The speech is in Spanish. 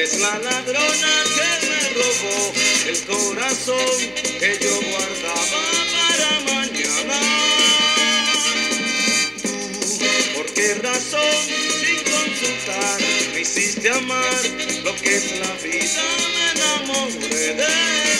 eres la ladrona que me robó el corazón que yo guardaba para mañana. ¿Tú por qué razón, sin consultar, me hiciste amar lo que es la vida? Me enamoré de